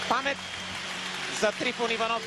Памет за Трифон Иванов.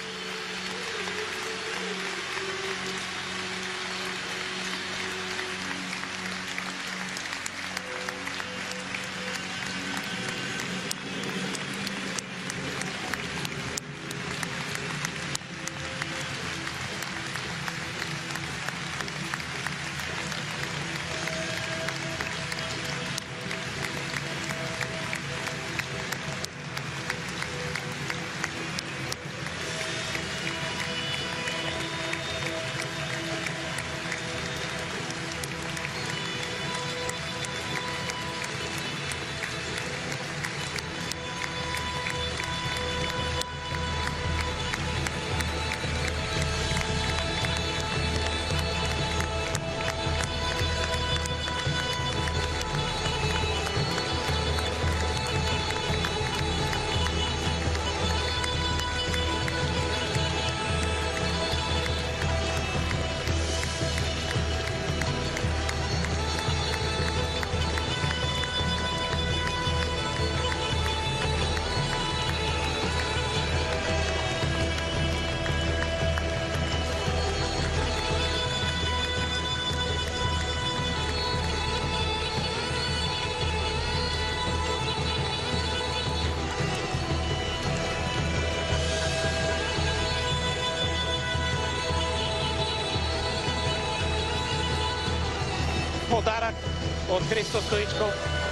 Подарък от Христо Стоичков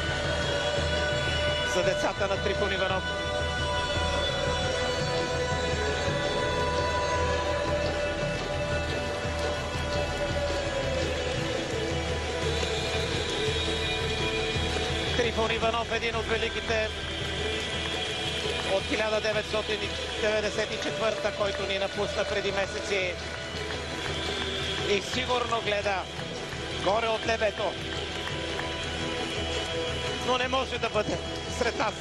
за децата на Трифон Иванов. Трифон Иванов, един от великите от 1994, който ни напусна преди месеци и сигурно гледа горе от небето, но не може да бъде сред нас.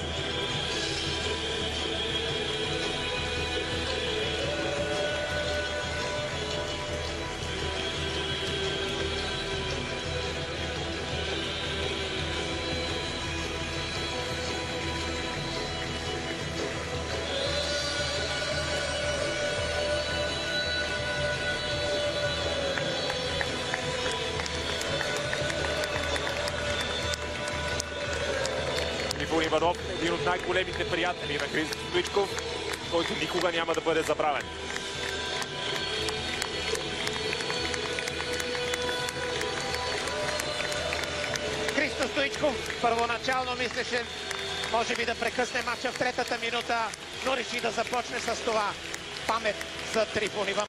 Трифон Иванов, един от най-големите приятели на Христо Стоичков, който никога няма да бъде забравен. Христо Стоичков първоначално мислеше, може би да прекъсне матча в третата минута, но реши да започне с това. Памет за Трифон Иванов.